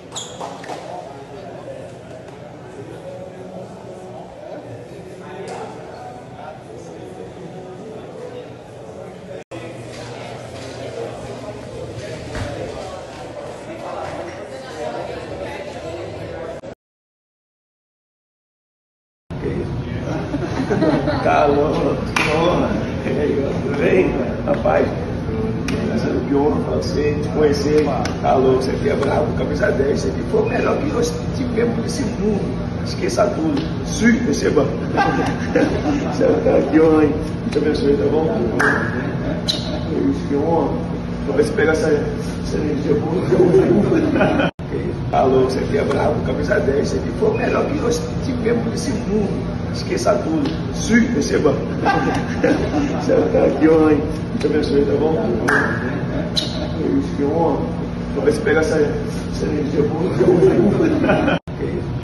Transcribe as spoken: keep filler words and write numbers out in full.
Calor, que honra. Tudo bem? Rapaz, que honra pra você, te conhecer. Calor, você aqui é bravo, camisa dez, você aqui foi o melhor que nós tivemos nesse mundo. Esqueça tudo. Sim, receba. Você é aqui, honra, hein? Te abençoe, tá bom? Isso, que honra. Vou ver se pega essa, essa energia boa. Alô, você aqui é bravo, camisa dez, você aqui foi o melhor que nós tivemos nesse mundo. Esqueça tudo. Sim, receba. Você é aqui, honra, te abençoe, tá bom? Isso, que honra. Vou ver se pega essa, essa energia boa.